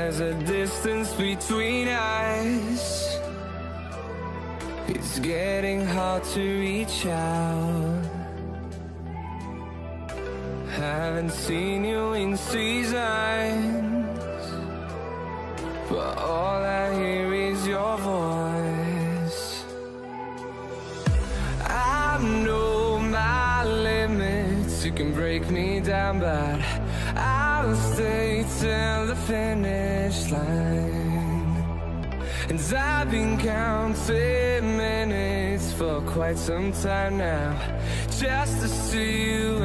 there's a distance between us. It's getting hard to reach out. Haven't seen you in seasons, but all I hear is your voice. I know my limits, you can break me down, but I'll stay till the finish line. And I've been counting minutes for quite some time now, just to see you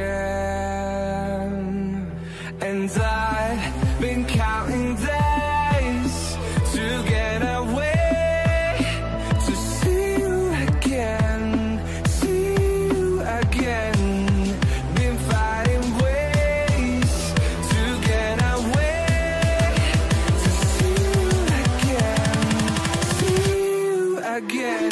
again. And I've been counting days to get away, to see you again, see you again. Been fighting ways to get away, to see you again, see you again.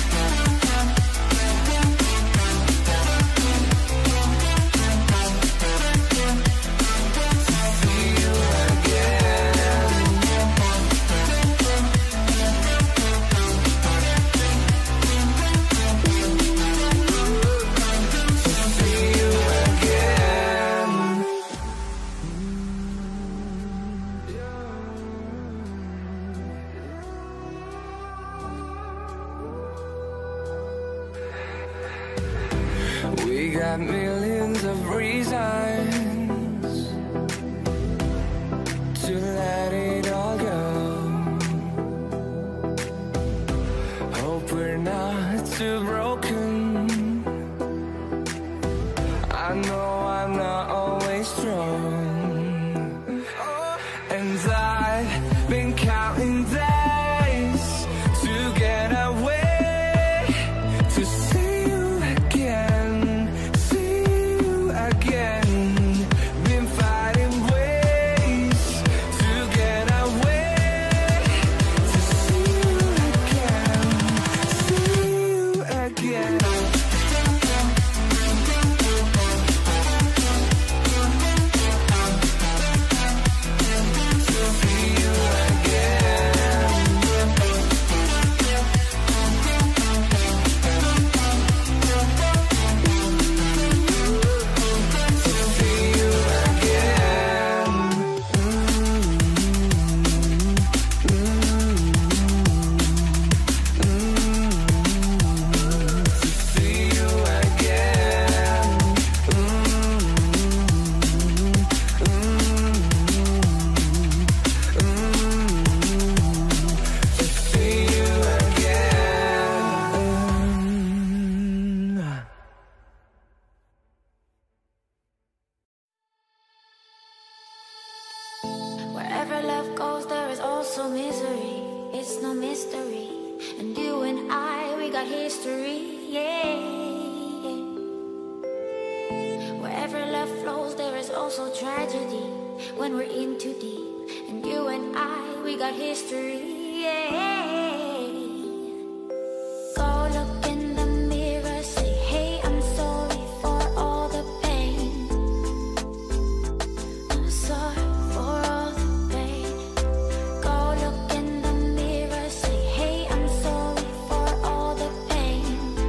We got millions of reasons to let it all go. Hope we're not too broken. I know I'm not always strong, and I've been counting days to get away, to see you again, see you again. Been fighting ways to get away, to see you again, see you again. Wherever love goes, there is also misery. It's no mystery. And you and I, we got history, yeah. Wherever love flows, there is also tragedy. When we're in too deep. And you and I, we got history, yeah. Go look in the mirror, say, hey, I'm sorry for all the pain. I'm sorry for all the pain. Go look in the mirror, say, hey, I'm sorry for all the pain.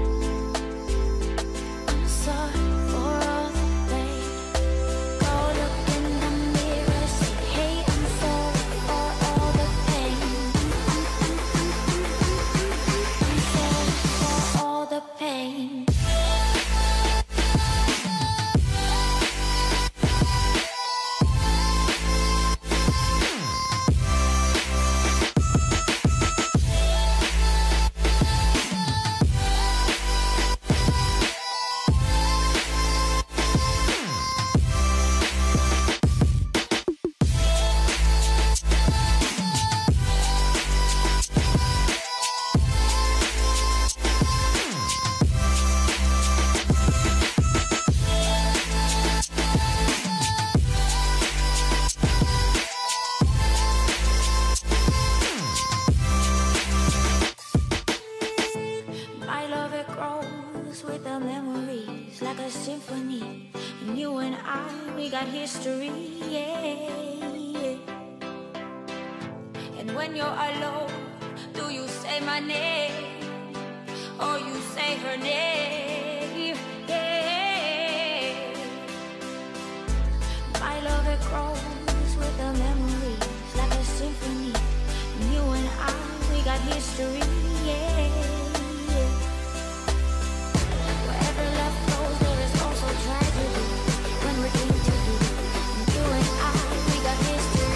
I'm sorry for all the pain. Go look in the mirror, say, hey, I'm sorry for all the pain. got history, yeah. And when you're alone, do you say my name or you say her name? Yeah. My love, it grows with the memories like a symphony. And you and I, we got history. Yeah. Wherever love flows, there is also tragedy. When we're in too deep, and you and I, we got history.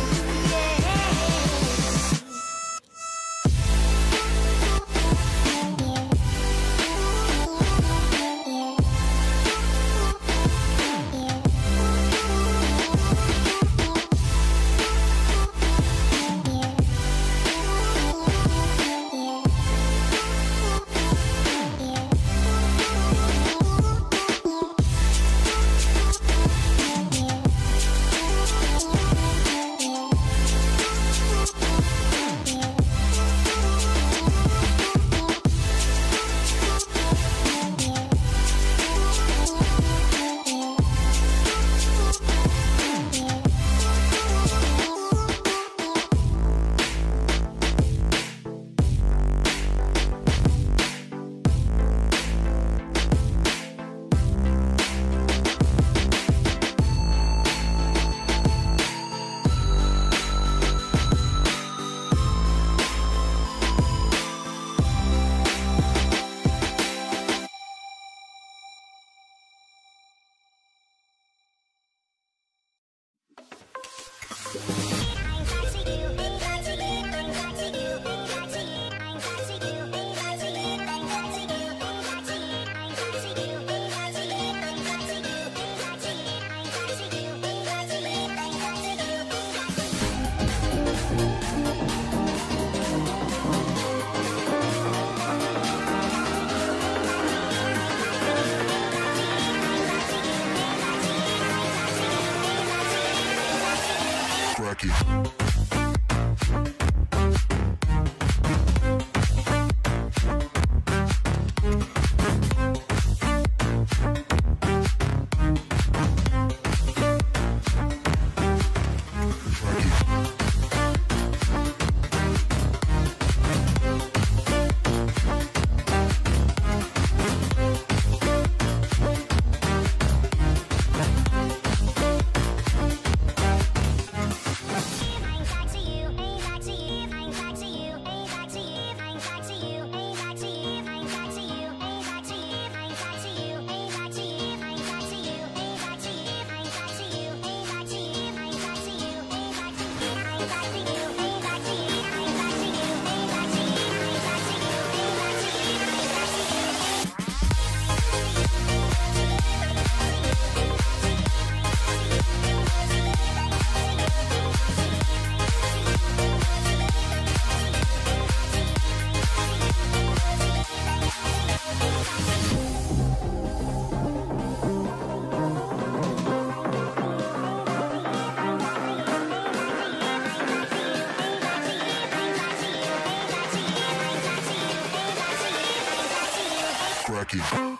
Cracky.